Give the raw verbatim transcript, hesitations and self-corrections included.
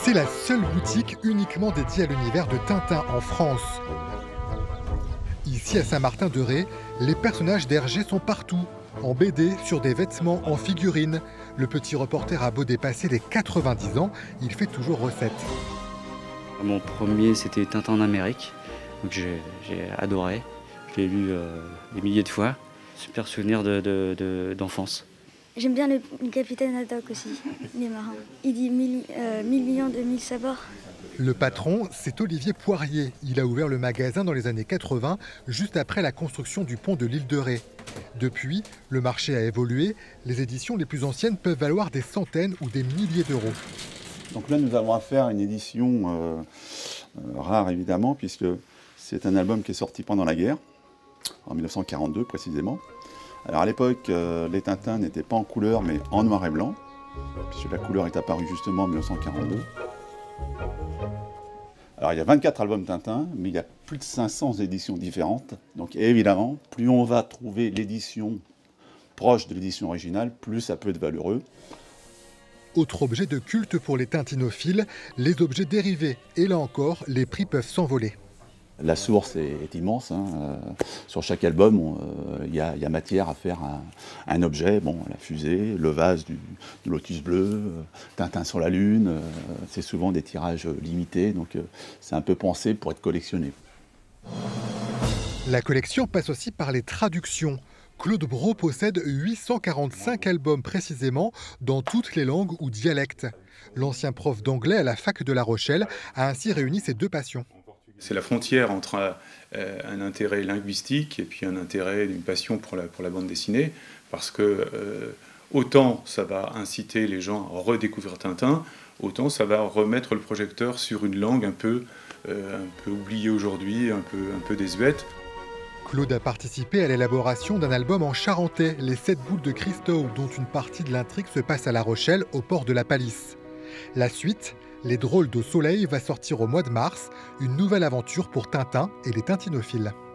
C'est la seule boutique uniquement dédiée à l'univers de Tintin en France. Ici à Saint-Martin-de-Ré, les personnages d'Hergé sont partout. En B D, sur des vêtements, en figurines. Le petit reporter a beau dépasser les quatre-vingt-dix ans, il fait toujours recette. Mon premier, c'était Tintin en Amérique, donc j'ai adoré. Je l'ai lu euh, des milliers de fois. Super souvenir de, de, de, d'enfance. J'aime bien le, le capitaine Haddock aussi, les marins. Il dit mille, euh, mille millions de mille sabords. Le patron, c'est Olivier Poirier. Il a ouvert le magasin dans les années quatre-vingt, juste après la construction du pont de l'île de Ré. Depuis, le marché a évolué. Les éditions les plus anciennes peuvent valoir des centaines ou des milliers d'euros. Donc là, nous avons affaire à une édition euh, euh, rare, évidemment, puisque c'est un album qui est sorti pendant la guerre, en mille neuf cent quarante-deux précisément. Alors à l'époque, euh, les Tintins n'étaient pas en couleur, mais en noir et blanc, puisque la couleur est apparue justement en mille neuf cent quarante-deux. Alors il y a vingt-quatre albums Tintin, mais il y a plus de cinq cents éditions différentes. Donc évidemment, plus on va trouver l'édition proche de l'édition originale, plus ça peut être valeureux. Autre objet de culte pour les tintinophiles, les objets dérivés. Et là encore, les prix peuvent s'envoler. La source est, est immense. Hein. Euh, sur chaque album, il euh, y, y a matière à faire un, un objet. Bon, la fusée, le vase du, du Lotus bleu, euh, Tintin sur la Lune. Euh, c'est souvent des tirages limités, donc euh, c'est un peu pensé pour être collectionné. La collection passe aussi par les traductions. Claude Brault possède huit cent quarante-cinq albums précisément dans toutes les langues ou dialectes. L'ancien prof d'anglais à la fac de La Rochelle a ainsi réuni ses deux passions. C'est la frontière entre euh, un intérêt linguistique et puis un intérêt, une passion pour la, pour la bande dessinée, parce que euh, autant ça va inciter les gens à redécouvrir Tintin, autant ça va remettre le projecteur sur une langue un peu, euh, un peu oubliée aujourd'hui, un peu, un peu désuète. Claude a participé à l'élaboration d'un album en charentais, Les Sept Boules de Christophe, dont une partie de l'intrigue se passe à La Rochelle, au port de la Palisse. La suite, Les Drôles d'Au Soleil, va sortir au mois de mars, une nouvelle aventure pour Tintin et les tintinophiles.